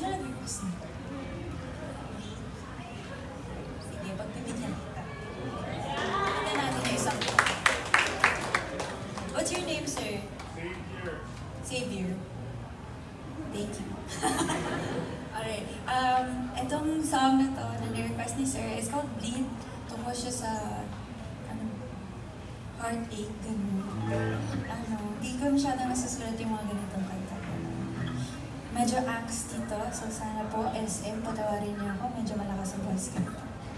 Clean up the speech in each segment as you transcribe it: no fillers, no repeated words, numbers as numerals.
Sino nag-request nito? Sige, pagbibigyan kita. Tignan natin yung isang. What's your name, sir? Xavier. Xavier. Thank you. Alright. Itong song na to, na ni-request ni sir, is called Bleed. Tungkol siya sa, heartache, gano'n. Di ko masyadong nasusulat yung mga ganitong kanta. Medyo angst dito, so sana po, SM, patawarin niyo ako. Medyo malakas ang voice ko.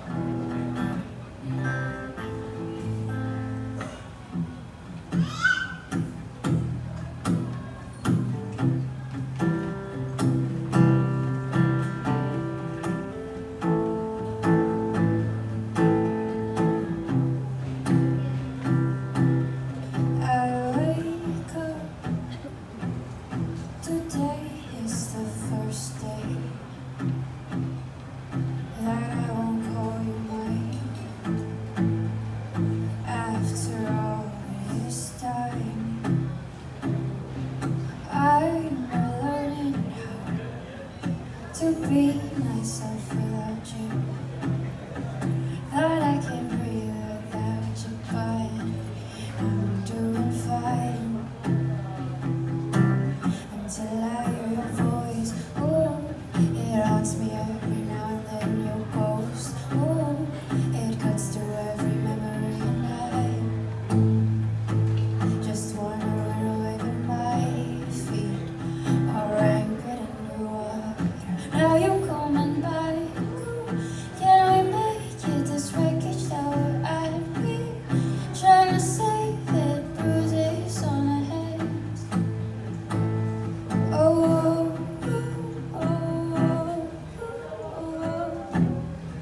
To be myself without you. Thought I can breathe without you, but I'm doing fine until I hear your voice. Oh, it haunts me every now and then. Your ghost, oh, it cuts through every memory, and I just wanna run away, but my feet are anchored in your. Now you're coming back. Can we make it this wreckage that we're at? We trying to save it, bruises on our heads. Oh, oh, oh, oh, oh.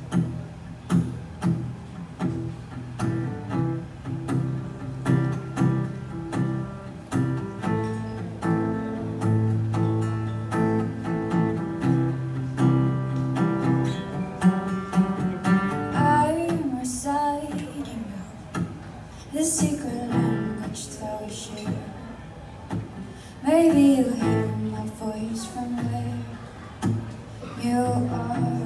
I'm reciting out the secret language that we share. Maybe you hear my voice from where you are.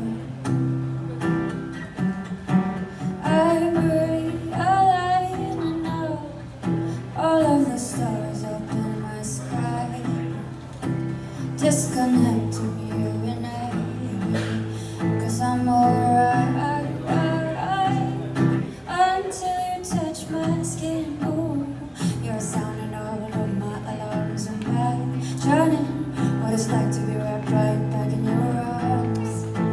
I'm realizing now all of the stars up in my sky disconnecting you and I, 'cause I'm alright until you touch my skin. Oh, you're sounding all of my alarms and back, shining what it's like to be wrapped right back in your arms.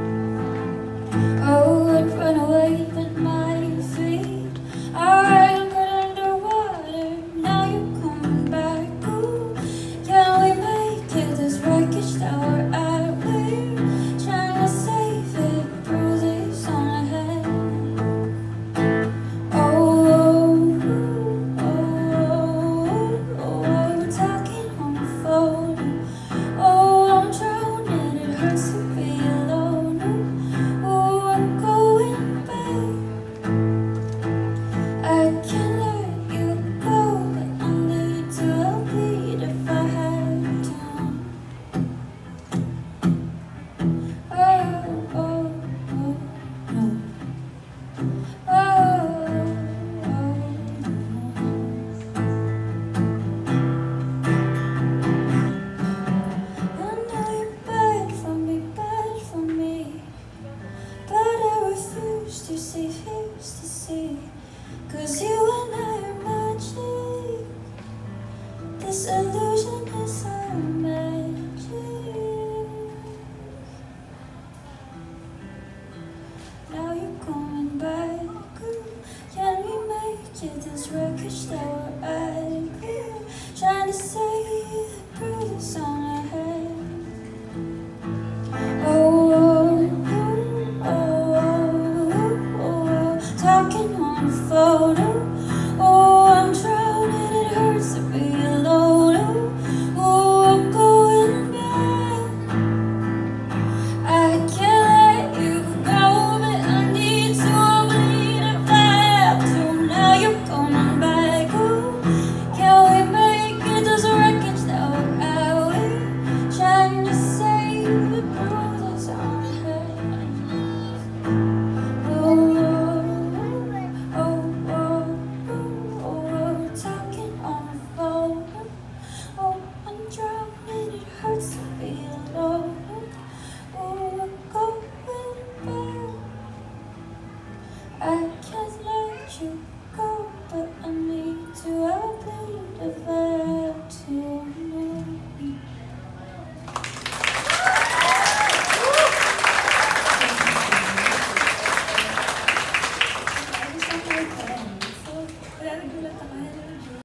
Oh, I'd run away, but my feet are anchored underwater. Now you're coming back. Ooh, can we make it this wreckage that we're at? We're trying to save it, bruises on our head. Oh, oh, oh, oh, we're talking on the phone. Oh, I'm drowning I can't